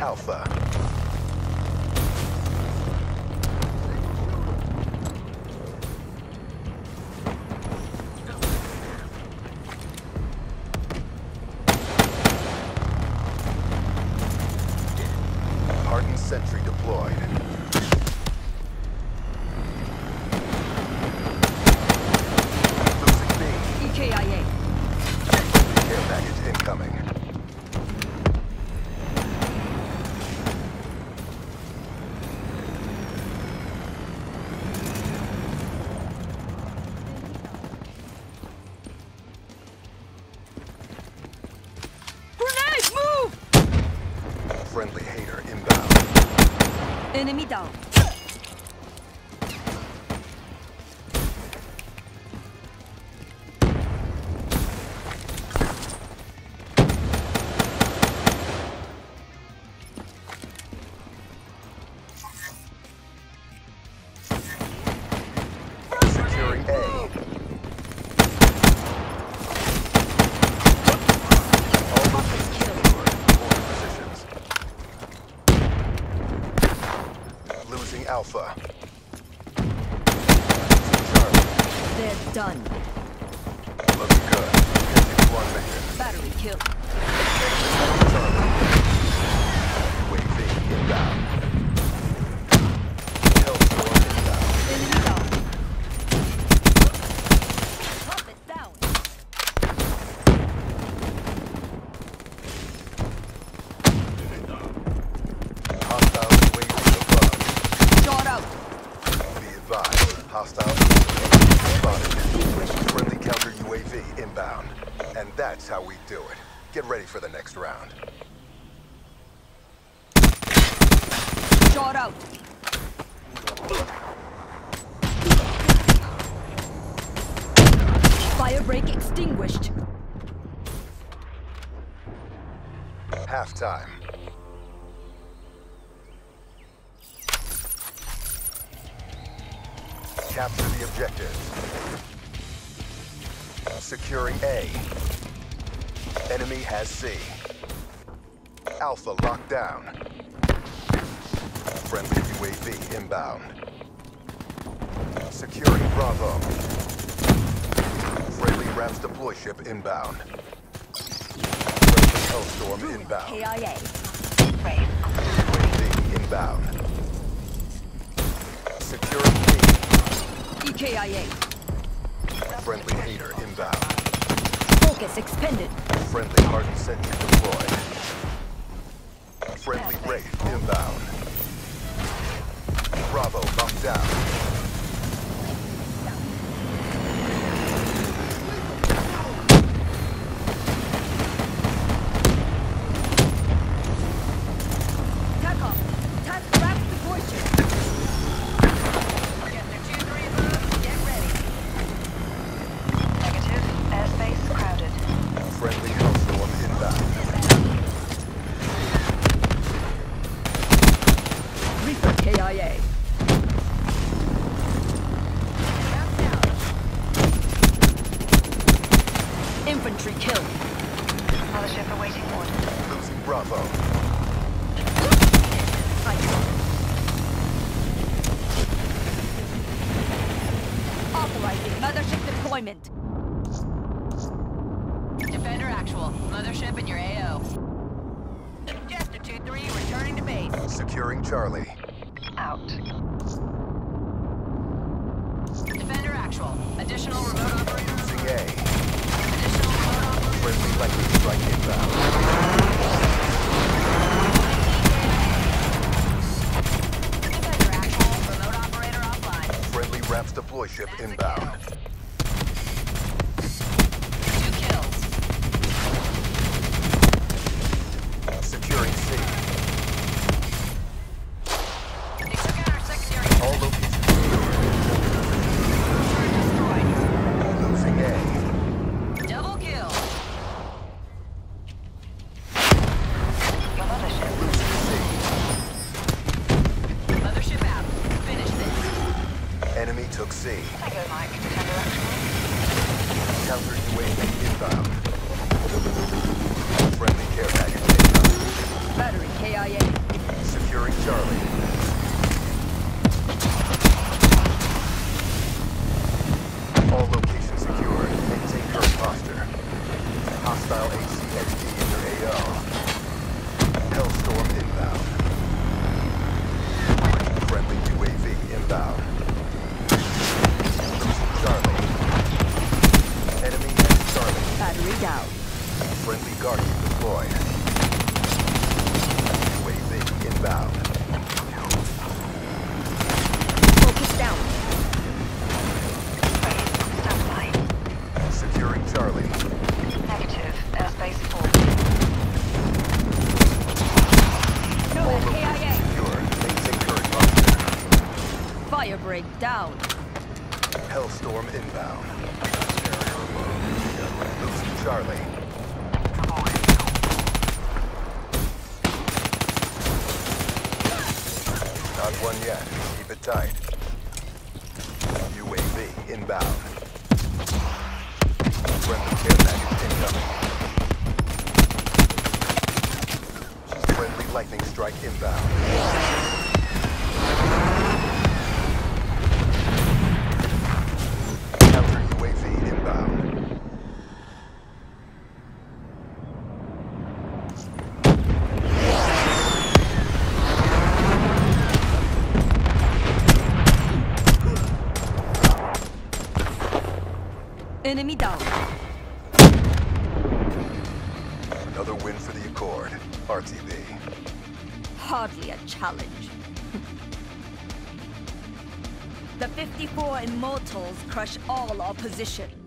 Alpha. Hardened sentry deployed. Losing B. EKIA. Care package incoming. Grenade, move! Friendly hater inbound. Enemy down. Securing A. All locations secured. Hold positions. Losing Alpha. Charlie. They're done. Looks good. Continue on mission. Battery kill. Charlie. UAV inbound. Hellstorm inbound. Enemy down. Puppet down. Hostile UAV above. Shot out. Be advised. Hostile spotted. Friendly counter UAV inbound. And that's how we do it. Get ready for the next round. Shot out. Fire break extinguished. Halftime. Capture the objective. Securing A. Enemy has C. Alpha locked down. Friendly UAV inbound. Securing Bravo. Friendly RAPS deploy ship inbound. Friendly Hellstorm inbound. KIA. UAV inbound. Securing B. EKIA. Friendly hater inbound. Focus expended. Friendly hardened sentry deployed. Friendly Wraith inbound. Bravo locked down. Tack off. Tack RAPS deploy ship. Chester 2-3 move, get ready. Negative, airspace crowded. Friendly Hellstorm inbound. Reaper KIA. Infantry kill. Mothership awaiting orders. Losing Bravo. Authorizing mothership deployment. Defender actual. Mothership in your AO. Chester 2-3 returning to base. Securing Charlie. Out. Defender actual. Additional remote operator. Losing A. Additional remote operator. Friendly lightning strike inbound. Defender actual. Remote operator offline. Friendly RAPS deploy ship inbound. 2 kills. Securing C. They took out our secondary. All locations Destroyed. losing A. Double kill. Your mothership. Mothership out. Finish this. Enemy took C. Tango Mike. Defender actual. Counter UAV inbound. Friendly care package inbound. Battery KIA. Hostile ACXD in your AO. Hellstorm inbound. Friendly UAV inbound. Losing Charlie. Enemy has Charlie. Battery down. Friendly Guardian deployed. UAV inbound. Focus down. Standby. Securing Charlie. Negative. Airspace full. No, KIA. Secure. Maintain current posture. Fire break down. Hellstorm inbound. Losing Charlie. Not one yet. Keep it tight. UAV inbound. Friendly care package incoming. Friendly lightning strike inbound. Counter UAV inbound. Enemy down. Another win for the Accord. RTB. Hardly a challenge. The 54 Immortals crush all opposition.